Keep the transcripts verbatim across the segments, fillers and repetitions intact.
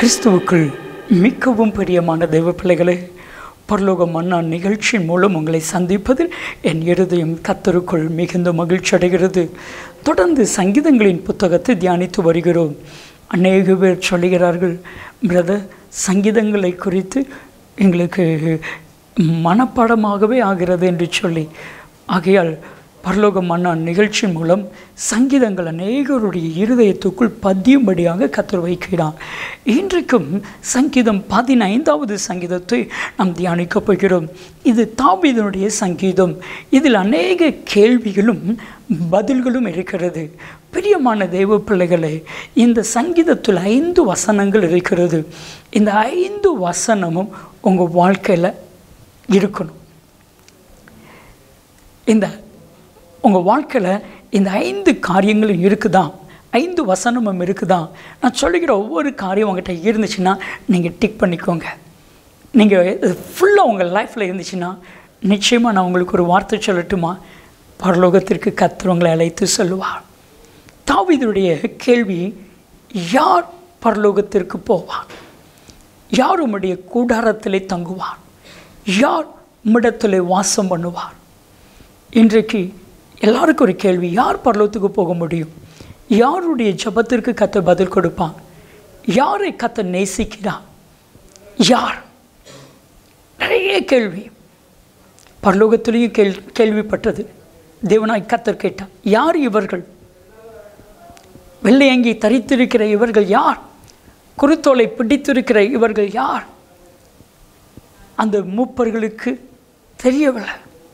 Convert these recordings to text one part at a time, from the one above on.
கிறிஸ்துவுக்குள் மிகவும் பிரியமான தெய்வ பிள்ளைகளே, பரலோக மன்னா நிகழ்ச்சியின் மூலம் உங்களை சந்திப்பதில் என் இருதயம் கர்த்தருக்குள் மிகுந்த மகிழ்ச்சி அடைகிறது. தொடர்ந்து சங்கீதங்களின் புத்தகத்தை தியானித்து வருகிறோம். அநேக பேர் சொல்லுகிறார்கள், பிரதர், சங்கீதங்களை குறித்து எங்களுக்கு மனப்பாடமாகவே ஆகிறது என்று சொல்லி. ஆகையால் பரலோக மன்னா நிகழ்ச்சி மூலம் சங்கீதங்கள் அநேகருடைய இருதயத்துக்குள் பதியும்படியாக கர்த்தர் வைக்கிறார். இன்றைக்கும் சங்கீதம் பதினைந்தாவது சங்கீதத்தை நாம் தியானிக்கப் போகிறோம். இது தாவீதுடைய சங்கீதம். இதில் அநேக கேள்விகளும் பதில்களும் இருக்கிறது. பிரியமான தெய்வ பிள்ளைகளே, இந்த சங்கீதத்தில் ஐந்து வசனங்கள் இருக்கிறது. இந்த ஐந்து வசனமும் உங்கள் வாழ்க்கையில் இருக்கணும். இந்த உங்கள் வாழ்க்கையில் இந்த ஐந்து காரியங்களும் இருக்குதா, ஐந்து வசனமும் இருக்குதா? நான் சொல்லுகிற ஒவ்வொரு காரியம் உங்கள்கிட்ட இருந்துச்சுன்னா நீங்கள் டிக் பண்ணிக்கோங்க. நீங்கள் ஃபுல்லாக உங்கள் லைஃப்பில் இருந்துச்சுன்னா நிச்சயமாக நான் உங்களுக்கு ஒரு வார்த்தை சொல்லட்டுமா? பரலோகத்திற்கு கர்த்தர் உங்களை அழைத்து சொல்லுவார். தாவீதுடைய கேள்வி, யார் பரலோகத்திற்கு போவார்? யார் உம்முடைய கூடாரத்திலே தங்குவார்? யார் உம்மிடத்திலே வாசம் பண்ணுவார்? இன்றைக்கு எல்லாருக்கும் ஒரு கேள்வி, யார் பரலோகத்துக்கு போக முடியும்? யாருடைய ஜபத்திற்கு கர்த்தர் பதில் கொடுப்பான்? யாரை கர்த்தர் நேசிக்கிறார்? யார்? நிறைய கேள்வி பரலோகத்திலேயும் கேள் கேள்விப்பட்டது. தேவனாய் கர்த்தர் கேட்டார், யார் இவர்கள்? வெள்ளை அங்கி தரித்திருக்கிற இவர்கள் யார்? குருத்தோலை பிடித்திருக்கிற இவர்கள் யார்? அந்த மூப்பர்களுக்கு தெரியவில்லை.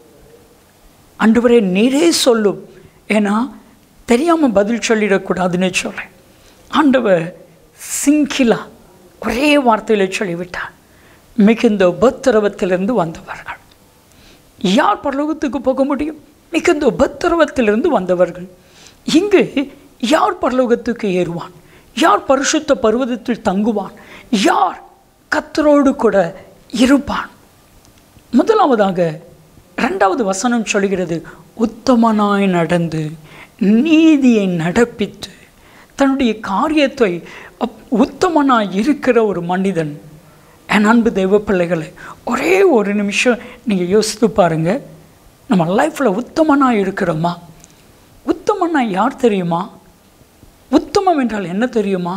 ஆண்டவரே, நீரே சொல்லும், ஏன்னா தெரியாமல் பதில் சொல்லிடக்கூடாதுன்னு சொல்கிறேன். ஆண்டவர் சிங்கிலா ஒரே வார்த்தையில் சொல்லிவிட்டார், மிகுந்த உபத்திரவத்திலிருந்து வந்தவர்கள். யார் பரலோகத்துக்கு போக முடியும்? மிகுந்த உபத்திரவத்திலிருந்து வந்தவர்கள். இங்கு யார் பரலோகத்துக்கு ஏறுவான்? யார் பரிசுத்த பர்வதத்தில் தங்குவான்? யார் கர்த்தரோடு கூட இருப்பான்? முதலாவதாக இரண்டாவது வசனம் சொல்கிறது, உத்தமனாய் நடந்து நீதியை நடப்பித்து தன்னுடைய காரியத்தை உத்தமனாய் இருக்கிற ஒரு மனிதன். என் அன்பு தெய்வ பிள்ளைகளை, ஒரே ஒரு நிமிஷம் நீங்கள் யோசித்து பாருங்கள். நம்ம லைஃப்பில் உத்தமனாய் இருக்கிறோமா? உத்தமனாய் யார் தெரியுமா? உத்தமம் என்றால் என்ன தெரியுமா?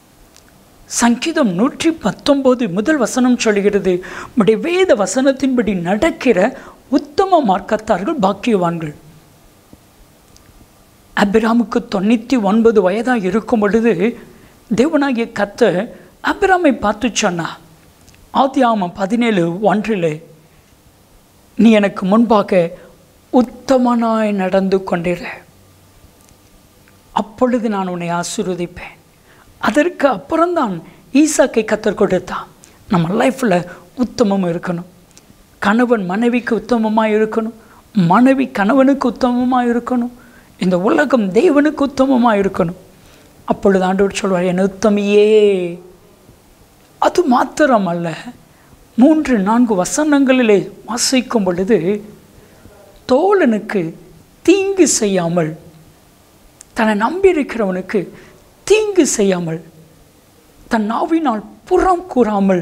சங்கீதம் நூற்றி பத்தொம்போது முதல் வசனம் சொல்கிறது, உடைய வேத வசனத்தின்படி நடக்கிற உத்தம மார்க்கத்தார்கள் பாக்கியவான்கள். அபிராமுக்கு தொண்ணூற்றி ஒன்பது வயதாக இருக்கும் பொழுது தேவனாகிய கர்த்தர் அபிராமை பார்த்து சொன்னா, ஆதியாகமம் பதினேழு ஒன்றில், நீ எனக்கு முன்பாக உத்தமனாய் நடந்து கொண்டிர, அப்பொழுது நான் உன்னை ஆசீர்வதிப்பேன். அதற்கு அப்புறம்தான் ஈசாக்கை கர்த்தர் கொடுத்தான். நம்ம லைஃப்பில் உத்தமம் இருக்கணும். கணவன் மனைவிக்கு உத்தமமாக இருக்கணும். மனைவி கணவனுக்கு உத்தமமாக இருக்கணும். இந்த உலகம் தேவனுக்கு உத்தமமாக இருக்கணும். அப்பொழுது ஆண்டவர் சொல்வார், என் உத்தமியே. அது மாத்திரமல்ல, மூன்று நான்கு வசனங்களிலே வாசிக்கும் பொழுது, தோழனுக்கு தீங்கு செய்யாமல், தன்னை நம்பியிருக்கிறவனுக்கு தீங்கு செய்யாமல், தன் நாவினால் புறம் கூறாமல்,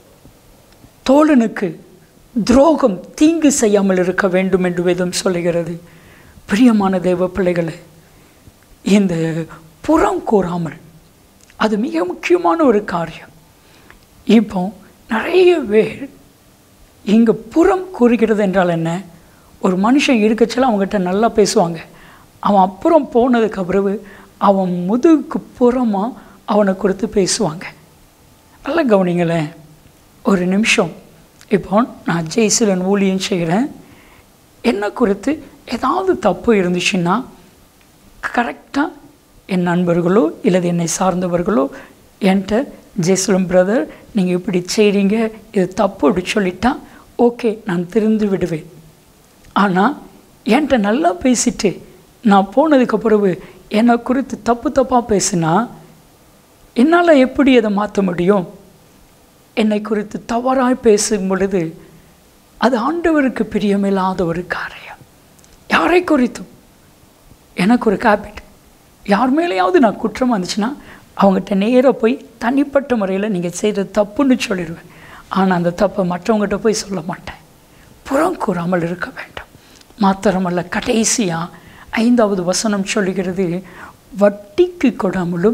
தோழனுக்கு துரோகம் தீங்கு செய்யாமல் இருக்க வேண்டும் என்று வேதம் சொல்லுகிறது. பிரியமான தெய்வ பிள்ளைகளை, இந்த புறம் கூறாமல் அது மிக முக்கியமான ஒரு காரியம். இப்போ நிறைய பேர் இங்கே புறம் கூறுகிறது என்றால் என்ன? ஒரு மனுஷன் இருக்கச்சல அவங்ககிட்ட நல்லா பேசுவாங்க. அவன் அப்புறம் போனதுக்கு பிறகு அவன் முதுகுக்கு புறமாக அவனை குறித்து பேசுவாங்க. நல்லா கவனிங்களேன் ஒரு நிமிஷம். இப்போ நான் ஜெய்சிலன் ஊழியம் செய்கிறேன். என்னை குறித்து ஏதாவது தப்பு இருந்துச்சுன்னா கரெக்டாக என் நண்பர்களோ இல்லது என்னை சார்ந்தவர்களோ என்கிட்ட, ஜெய்சிலன் பிரதர், நீங்கள் இப்படி செய்கிறீங்க, இது தப்பு அப்படி சொல்லிட்டா ஓகே, நான் திருந்து விடுவேன். ஆனால் என்கிட்ட நல்லா பேசிட்டு நான் போனதுக்கு பிறகு என்னை குறித்து தப்பு தப்பாக பேசுனா என்னால் எப்படி அதை மாற்ற முடியும்? என்னை குறித்து தவறாய் பேசும் பொழுது அது ஆண்டவருக்கு பிரியமில்லாத ஒரு காரியம். யாரை குறித்தும் எனக்கு ஒரு ஹேபிட், யார் மேலேயாவது நான் குற்றமாக இருந்துச்சுன்னா அவங்ககிட்ட நேராக போய் தனிப்பட்ட முறையில் நீங்கள் செய்கிற தப்புன்னு சொல்லிடுவேன். ஆனால் அந்த தப்பை மற்றவங்ககிட்ட போய் சொல்ல மாட்டேன். புறம் கூறாமல் இருக்க வேண்டும். மாத்திரமல்ல, கடைசியாக ஐந்தாவது வசனம் சொல்லுகிறது, வட்டிக்கு கொடாமலும்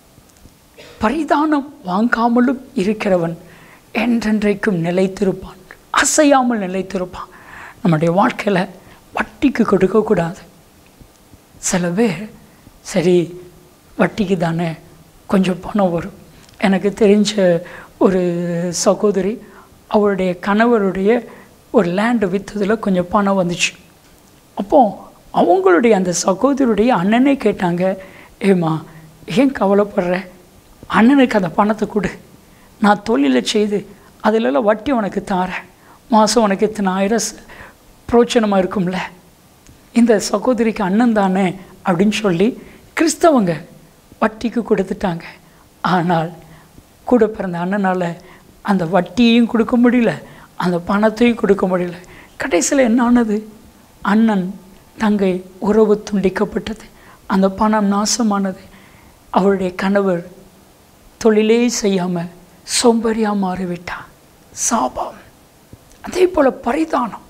பரிதானம் வாங்காமலும் இருக்கிறவன் என்றென்றைக்கும் நிலைத்திருப்பான், அசையாமல் நிலைத்திருப்பான். நம்முடைய வாழ்க்கையில் வட்டிக்கு கொடுக்கக்கூடாது. சில பேர் சரி வட்டிக்கு தானே கொஞ்சம் பணம் வரும். எனக்கு தெரிஞ்ச ஒரு சகோதரி, அவருடைய கணவருடைய ஒரு லேண்டை விற்றதில் கொஞ்சம் பணம் வந்துச்சு. அப்போது அவங்களுடைய அந்த சகோதரியுடைய அண்ணனே கேட்டாங்க, ஏம்மா ஏன் கவலைப்படுற, அண்ணனுக்கு அந்த பணத்தை கொடு, நான் தொழிலை செய்து அதிலெல்லாம் வட்டி உனக்கு தாரேன், மாதம் உனக்கு இத்தனை ஆயிரம் பிரோச்சனமாக இருக்கும்ல, இந்த சகோதரிக்கு அண்ணன் தானே அப்படின்னு சொல்லி கிறிஸ்தவங்க வட்டிக்கு கொடுத்துட்டாங்க. ஆனால் கூட பிறந்த அண்ணனால் அந்த வட்டியையும் கொடுக்க முடியல, அந்த பணத்தையும் கொடுக்க முடியல. கடைசியில் என்ன ஆனது? அண்ணன் தங்கை உறவு துண்டிக்கப்பட்டது, அந்த பணம் நாசமானது. அவருடைய கணவர் தொழிலே செய்யாமல் சோம்பேறியாக மாறிவிட்டார். சாபம். அதே போல் பரிதானம்,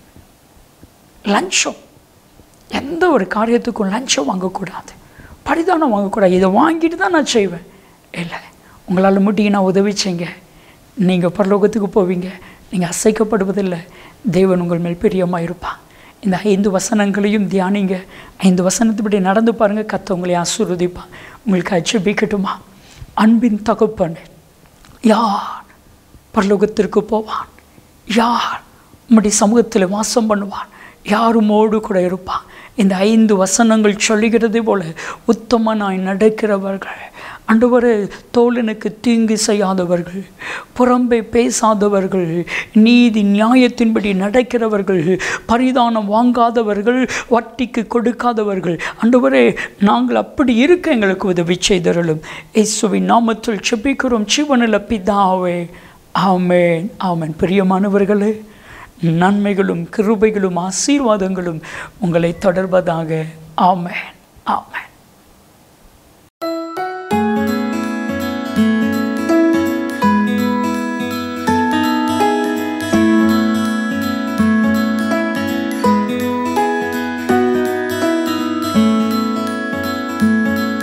லஞ்சம். எந்த ஒரு காரியத்துக்கும் லஞ்சம் வாங்கக்கூடாது, பரிதானம் வாங்கக்கூடாது. இதை வாங்கிட்டு தான் நான் செய்வேன். இல்லை, உங்களால் முடியும் நான் உதவி செய்யுங்க, நீங்கள் பரலோகத்துக்கு போவீங்க, நீங்கள் அசைக்கப்படுவதில்லை. தேவன் உங்கள் மேல் பிரியமாக இருப்பான். இந்த ஐந்து வசனங்களையும் தியானிங்க. ஐந்து வசனத்துப்படி நடந்து பாருங்கள், கர்த்தர் உங்களை ஆசீர்வதிப்பான். உங்களுக்கு ஜெபிக்கட்டுமா? அன்பின் தகப்பன், யார் பரலோகத்திற்கு போவான்? யார் உம்முடைய சமூகத்தில் வாசம் பண்ணுவான்? யார் உம்மோடு கூட இருப்பான்? இந்த ஐந்து வசனங்கள் சொல்லுகிறது போல உத்தமனாய் நடக்கிறவர்கள், ஆண்டவரே, தோழனுக்கு தீங்கு செய்யாதவர்கள், புறம்பே பேசாதவர்கள், நீதி நியாயத்தின்படி நடக்கிறவர்கள், பரிதானம் வாங்காதவர்கள், வட்டிக்கு கொடுக்காதவர்கள், ஆண்டவரே, நாங்கள் அப்படி இருக்க எங்களுக்கு உதவி செய்தருளும். இயேசுவின் நாமத்தில் ஜெபிக்கிறோம் ஜீவனுள்ள பிதாவே, ஆமென், ஆமென். பிரியமானவர்களே, நன்மைகளும் கிருபைகளும் ஆசீர்வாதங்களும் உங்களை தொடர்வதாக. ஆமென், ஆமென்.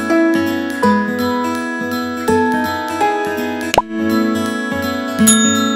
Thank you.